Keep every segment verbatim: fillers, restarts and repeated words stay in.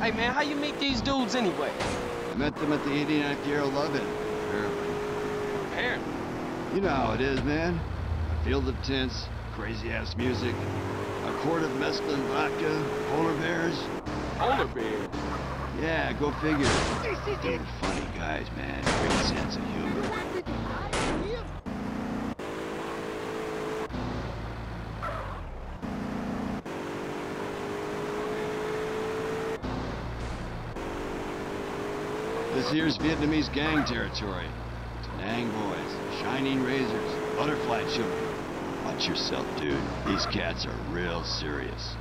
Hey, man, how you meet these dudes anyway? I met them at the eighty-ninth year of Lovin', apparently. Apparently? You know how it is, man. A field of tents, crazy-ass music, a quart of mescaline vodka, polar bears. Polar bears? Yeah, go figure. They're funny guys, man. Great sense of humor. This here's Vietnamese gang territory. Nang boys, shining razors, butterfly children. Watch yourself, dude. These cats are real serious.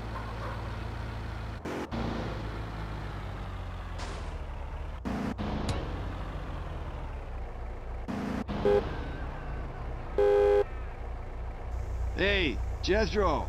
Hey, Jethro.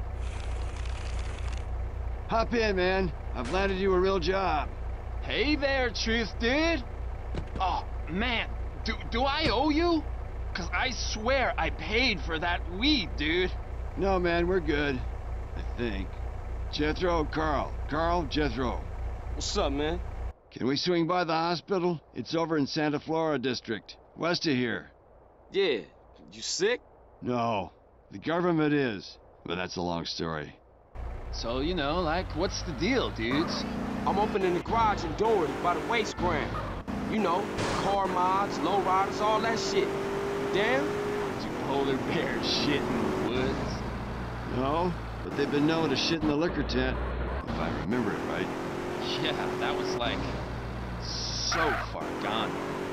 Hop in, man. I've landed you a real job. Hey there, Truth, dude. Oh, man, do, do I owe you? Cause I swear I paid for that weed, dude. No, man, we're good. I think. Jethro, Carl. Carl, Jethro. What's up, man? Can we swing by the hospital? It's over in Santa Flora District, west of here. Yeah. You sick? No. The government is. But that's a long story. So, you know, like, what's the deal, dudes? I'm opening the garage in Doherty by the waste ground. You know, car mods, lowriders, all that shit. Damn? Do polar bears shit in the woods? No, but they've been known to shit in the liquor tent, if I remember it right. Yeah, that was like so far gone.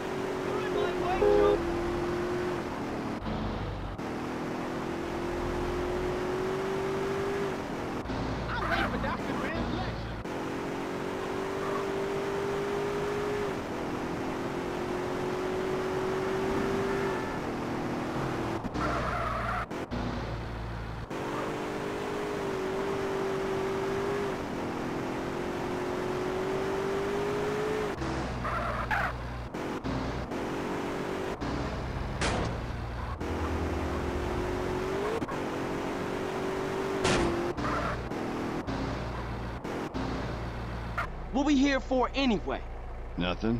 What we here for anyway? Nothing.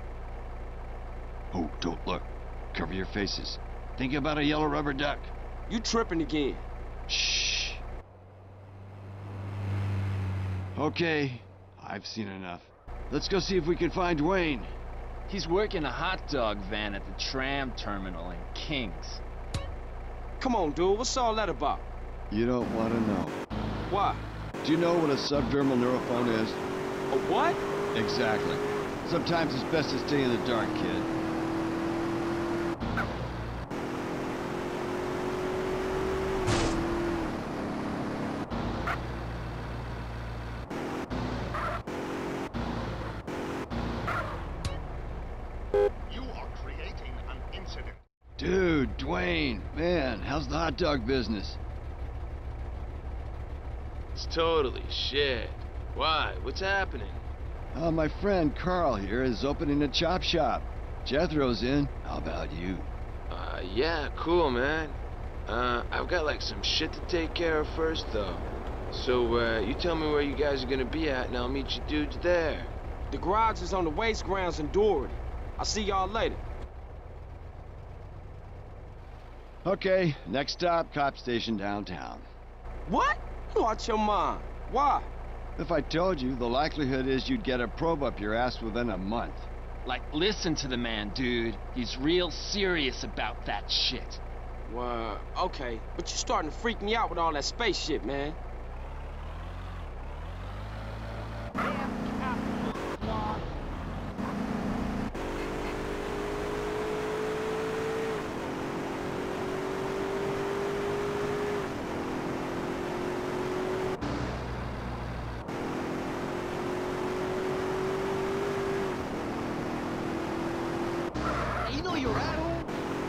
Oh, don't look. Cover your faces. Think about a yellow rubber duck. You tripping again. Shh. Okay, I've seen enough. Let's go see if we can find Dwayne. He's working a hot dog van at the tram terminal in Kings. Come on, dude, what's all that about? You don't want to know. Why? Do you know what a subdermal neurophone is? A what? Exactly. Sometimes it's best to stay in the dark, kid. You are creating an incident. Dude, Dwayne, man, how's the hot dog business? It's totally shit. Why? What's happening? Uh, my friend Carl here is opening a chop shop. Jethro's in. How about you? Uh, yeah, cool, man. Uh, I've got like some shit to take care of first, though. So, uh, you tell me where you guys are gonna be at, and I'll meet you dudes there. The garage is on the waste grounds in Doherty. I'll see y'all later. Okay, next stop, cop station downtown. What? You out your mind. Why? If I told you, the likelihood is you'd get a probe up your ass within a month. Like, listen to the man, dude. He's real serious about that shit. Well, okay, but you're starting to freak me out with all that space shit, man. You know you're at home?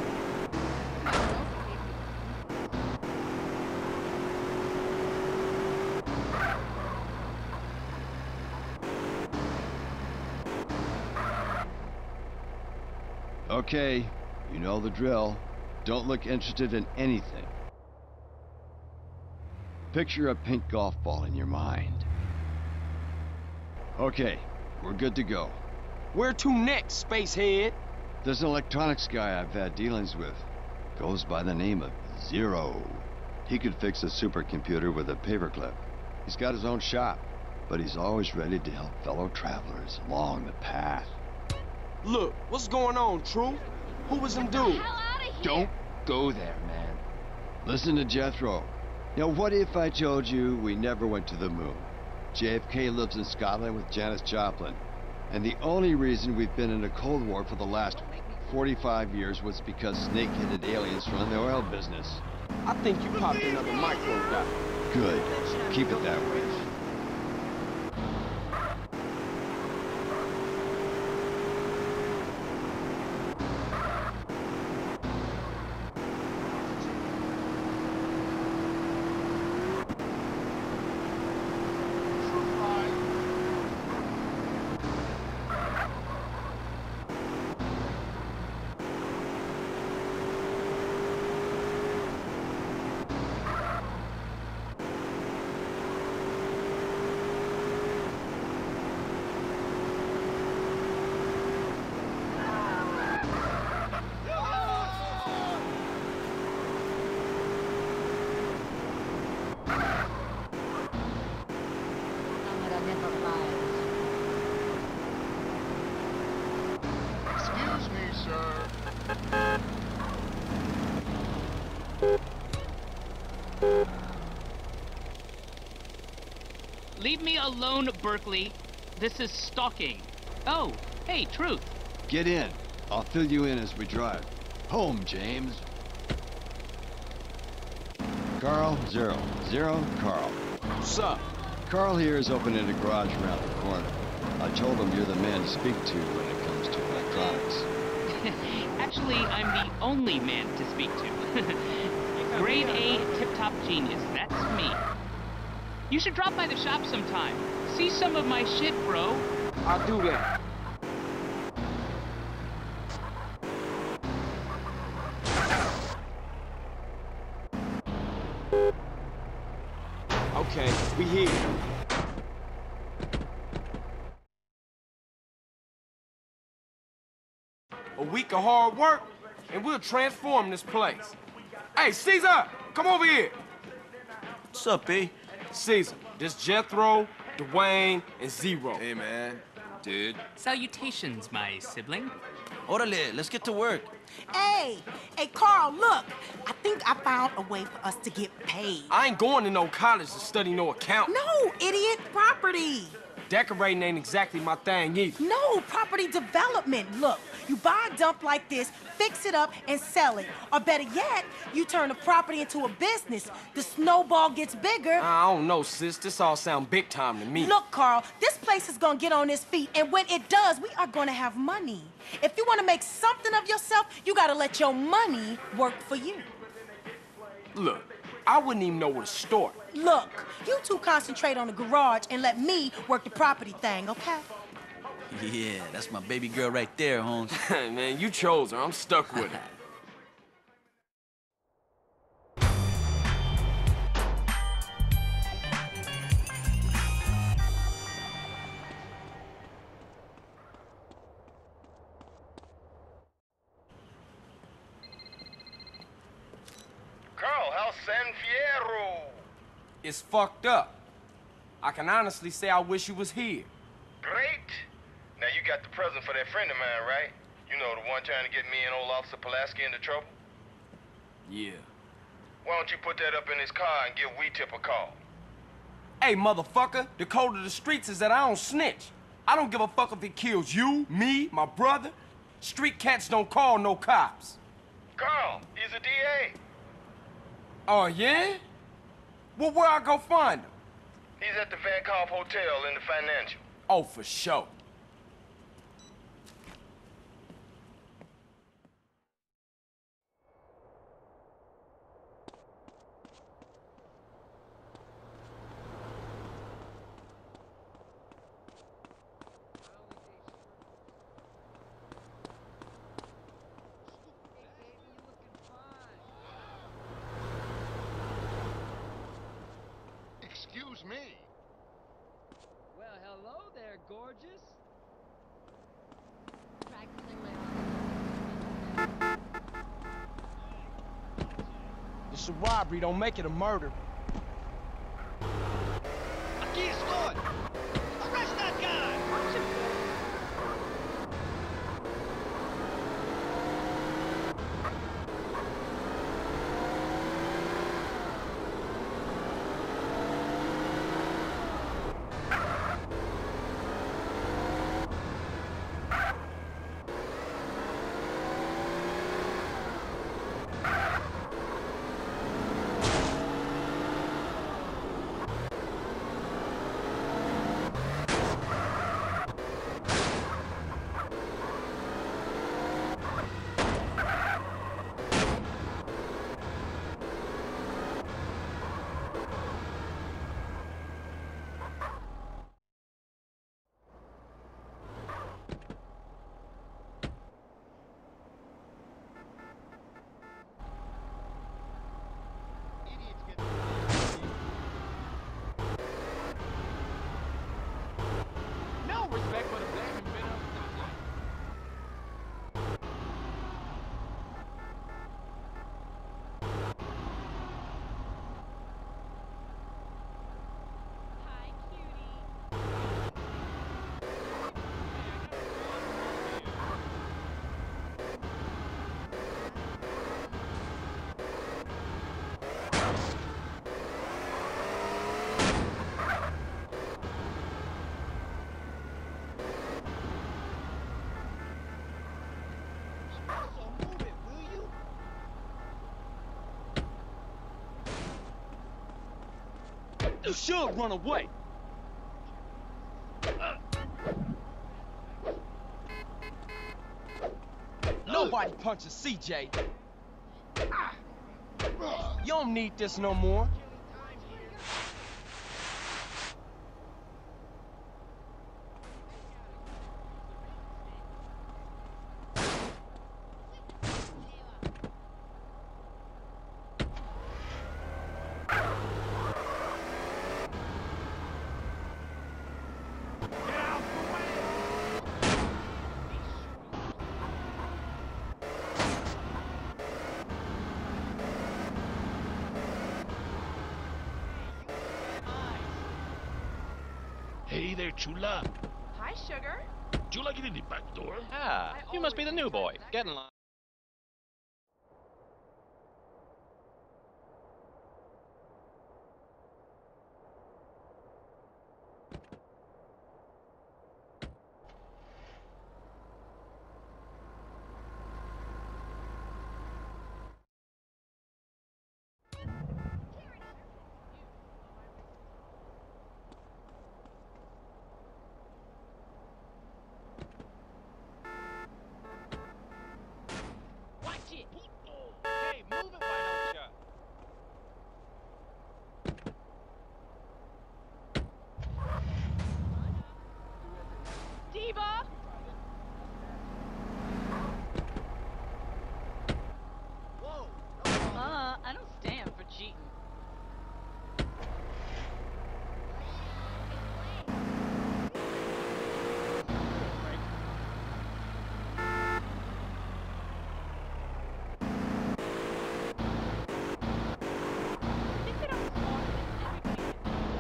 Okay, you know the drill. Don't look interested in anything. Picture a pink golf ball in your mind. Okay, we're good to go. Where to next, spacehead? There's an electronics guy I've had dealings with. Goes by the name of Zero. He could fix a supercomputer with a paperclip. He's got his own shop, but he's always ready to help fellow travelers along the path. Look, what's going on, True? Who was him dude? Don't go there, man. Listen to Jethro. Now, what if I told you we never went to the moon? J F K lives in Scotland with Janis Joplin. And the only reason we've been in a Cold War for the last forty-five years was because snake-headed aliens run the oil business. I think you popped another micro dot. Good. Keep it that way. Excuse me, sir. Leave me alone, Berkeley. This is stalking. Oh, hey, Truth. Get in. I'll fill you in as we drive. Home, James. Carl, Zero. Zero, Carl. What's up? Carl here is opening a garage around the corner. I told him you're the man to speak to when it comes to electronics. Actually, I'm the only man to speak to. Grade A tip-top genius, that's me. You should drop by the shop sometime. See some of my shit, bro. I'll do that. Okay, we here. A week of hard work, and we'll transform this place. Hey, Caesar, come over here. What's up, B? Caesar, this Jethro, Dwayne, and Zero. Hey, man. Dude. Salutations, my sibling. Orale, let's get to work. Hey, hey, Carl, look. I think I found a way for us to get paid. I ain't going to no college to study no account. No, idiot, property. Decorating ain't exactly my thing either. No, property development. Look, you buy a dump like this, fix it up, and sell it. Or better yet, you turn the property into a business. The snowball gets bigger. I don't know, sis. This all sound big time to me. Look, Carl, this place is gonna get on its feet, and when it does, we are gonna have money. If you wanna make something of yourself, you gotta let your money work for you. Look, I wouldn't even know where to start. Look, you two concentrate on the garage and let me work the property thing, okay? Yeah, that's my baby girl right there, Holmes. Man, you chose her. I'm stuck with her. Carl, how's San Fierro? It's fucked up. I can honestly say I wish you was here. Great. Now you got the present for that friend of mine, right? You know, the one trying to get me and old Officer Pulaski into trouble? Yeah. Why don't you put that up in his car and give Wee-Tip a call? Hey, motherfucker, the code of the streets is that I don't snitch. I don't give a fuck if it kills you, me, my brother. Street cats don't call no cops. Carl, he's a D A. Oh, yeah? Well, where I go find him? He's at the Van Calf Hotel in the Financial. Oh, for sure. Excuse me. Well, hello. Hello there, gorgeous. Practicing my It's a robbery, don't make it a murder. Aquí estoy! Arrest that guy! No respect for the black and been up stoplight. Hi, cutie. So move it, will you? You should run away. Nobody punches C J. You don't need this no more. Hey there, chula. Hi, sugar. Chula, get in the back door. Ah, you must be the new boy. Get in line. Watch it. Hey, move it, why don't ya? Diva! Whoa! Uh, I don't stand for cheating. Think that I'm smarter than everybody.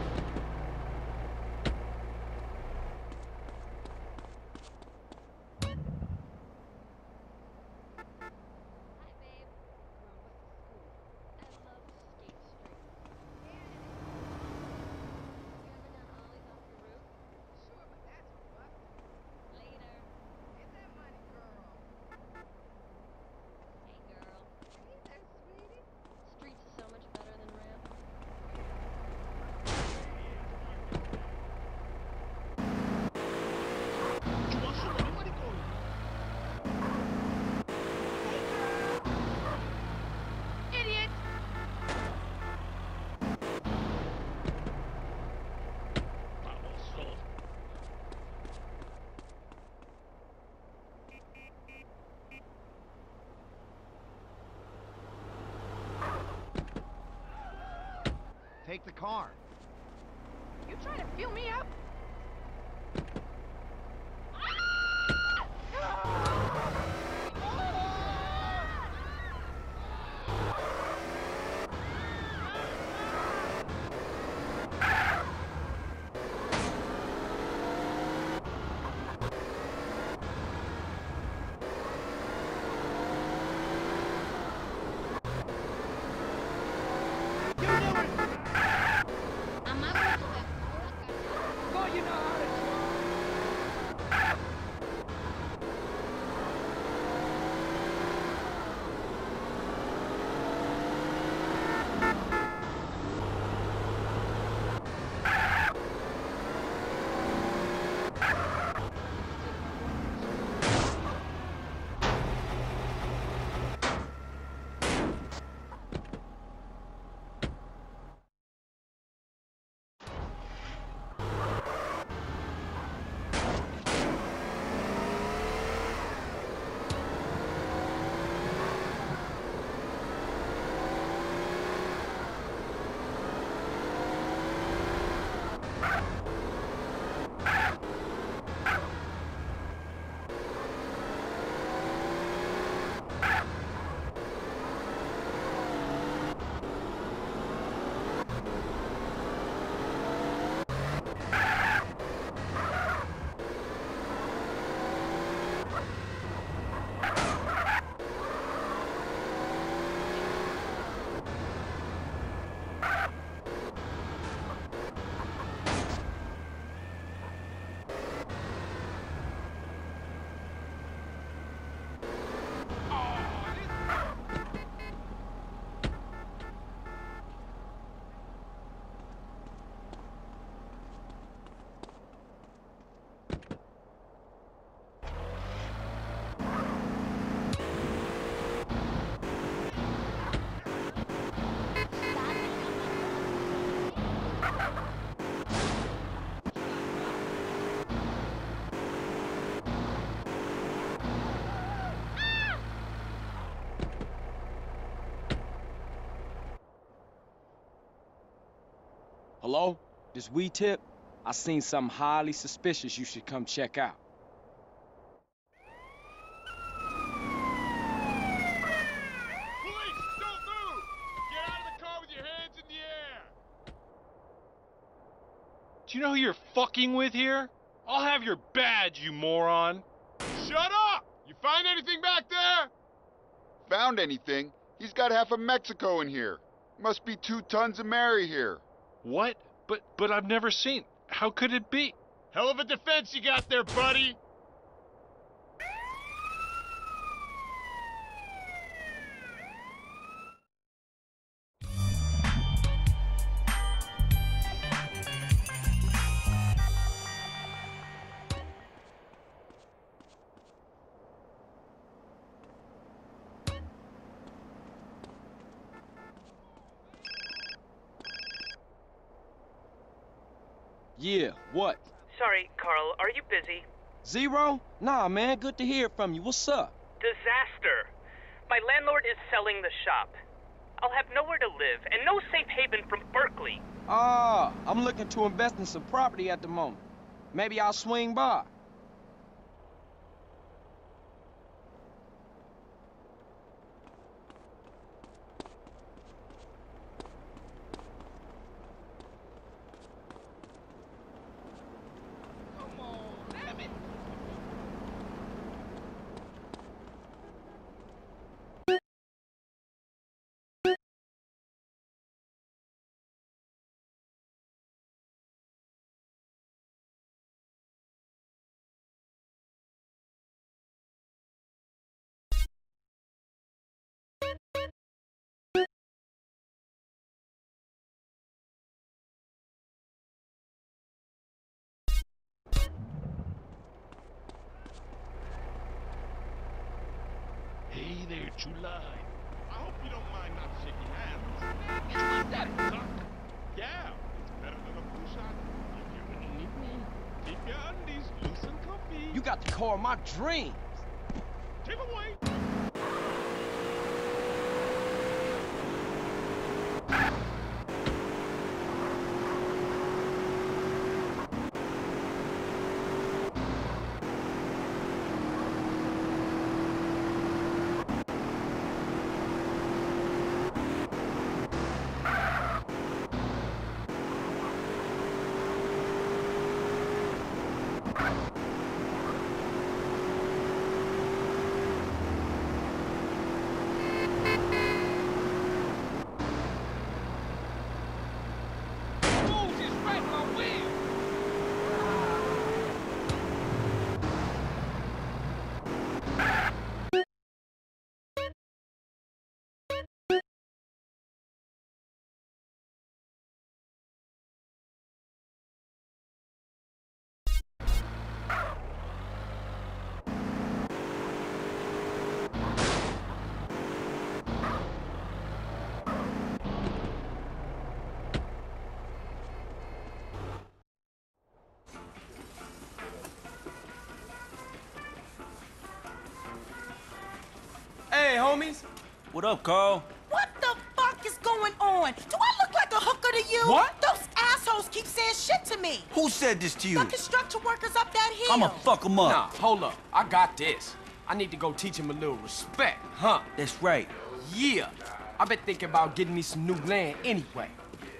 Hi, babe. What's the scoop? I love skate streets. You ever done ollies off the roof? Sure, but that's for busting. Later. Get that money, girl. Hey, girl. Hey there, sweetie. Streets is so much better than ramp. Chula, chula, nobody going. Idiot! Vamos, son. Take the car. You trying to feel me up? Hello? This we tip? I seen something highly suspicious you should come check out. Police, don't move! Get out of the car with your hands in the air! Do you know who you're fucking with here? I'll have your badge, you moron. Shut up! You find anything back there? Found anything? He's got half of Mexico in here. Must be two tons of Mary here. What? But but I've never seen. How could it be? Hell of a defense you got there, buddy! Yeah, what? Sorry, Carl, are you busy? Zero? Nah, man, good to hear from you. What's up? Disaster. My landlord is selling the shop. I'll have nowhere to live and no safe haven from Berkeley. Ah, I'm looking to invest in some property at the moment. Maybe I'll swing by. Hey there, Chula. I hope you don't mind not shaking hands. You want that suck? Yeah, it's better than a flu shot. If you really need me, keep your undies loose and comfy. You got the car of my dreams. Take away. Hey, homies. What up, Carl? What the fuck is going on? Do I look like a hooker to you? What? Those assholes keep saying shit to me. Who said this to you? The construction workers up that hill. I'ma fuck them up. Nah, hold up. I got this. I need to go teach him a little respect, huh? That's right. Yeah. I've been thinking about getting me some new land anyway.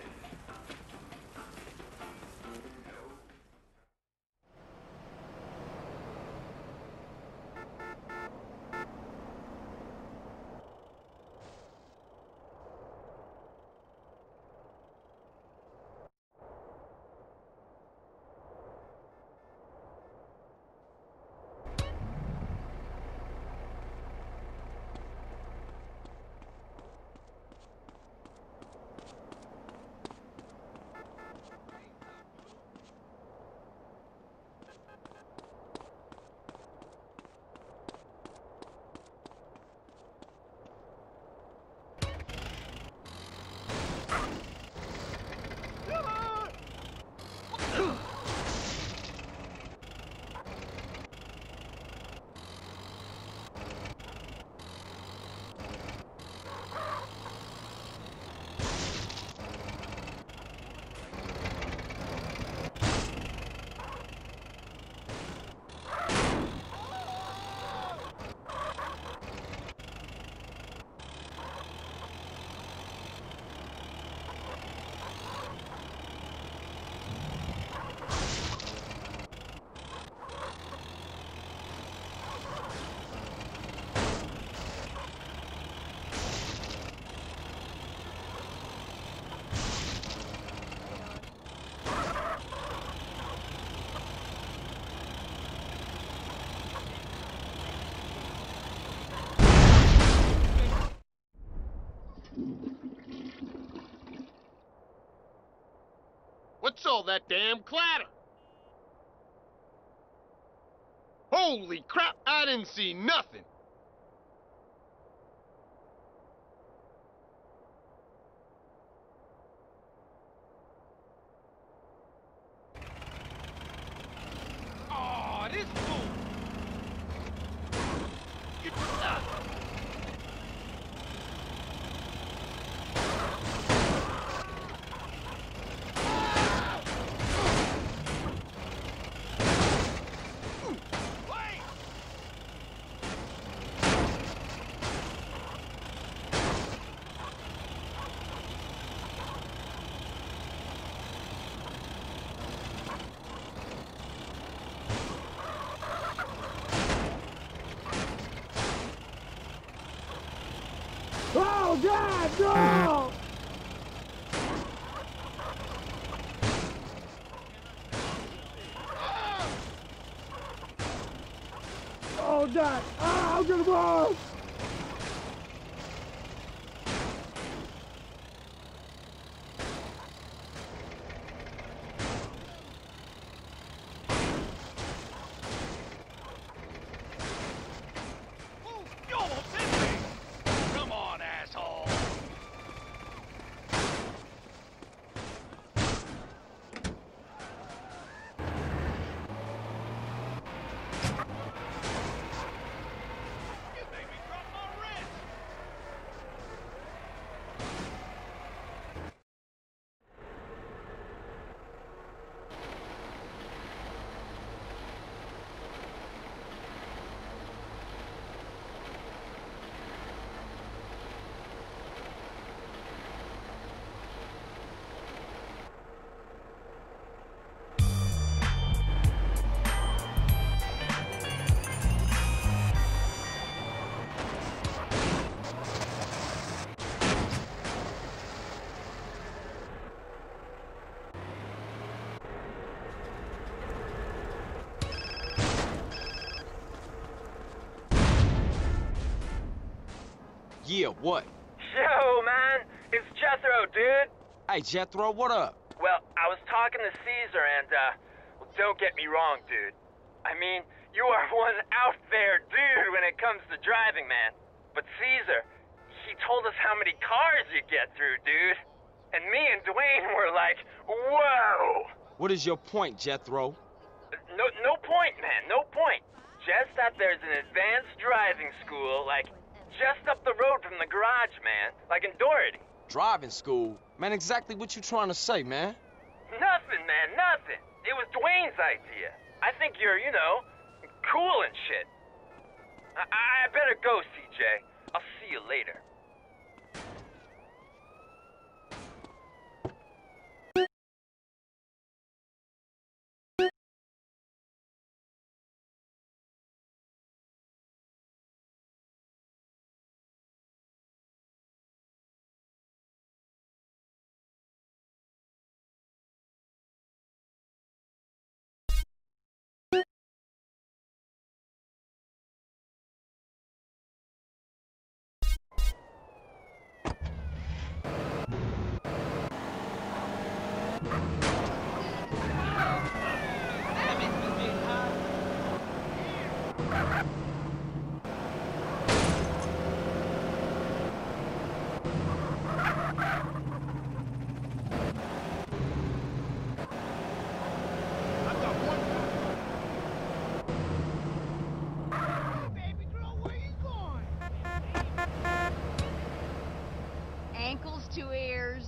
What's all that damn clatter? Holy crap, I didn't see nothing. Oh, this fool! Get up! Oh, God, no! Oh, God! Ah, I'm gonna fall! Yeah, what? Yo, man, it's Jethro, dude. Hey, Jethro, what up? Well, I was talking to Caesar and, uh, well, don't get me wrong, dude. I mean, you are one out there dude when it comes to driving, man. But Caesar, he told us how many cars you get through, dude. And me and Dwayne were like, whoa! What is your point, Jethro? No, no point, man, no point. Just that there's an advanced driving school, like, just up the road from the garage, man. Like in Doherty. Driving school? Man, exactly what you trying to say, man? Nothing, man, nothing. It was Dwayne's idea. I think you're, you know, cool and shit. I, I better go, C J. I'll see you later. Ankles to ears.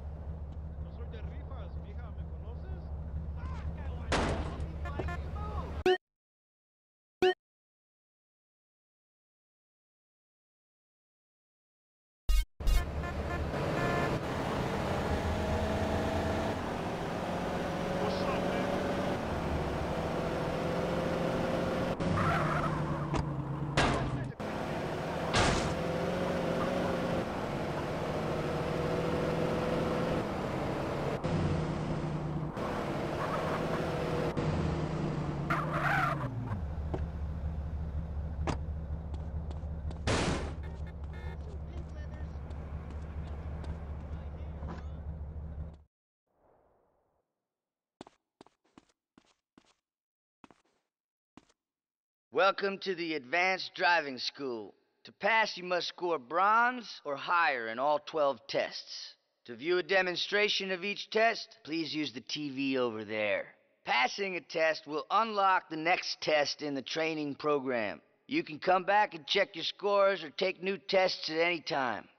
Welcome to the Advanced Driving School. To pass, you must score bronze or higher in all twelve tests. To view a demonstration of each test, please use the T V over there. Passing a test will unlock the next test in the training program. You can come back and check your scores or take new tests at any time.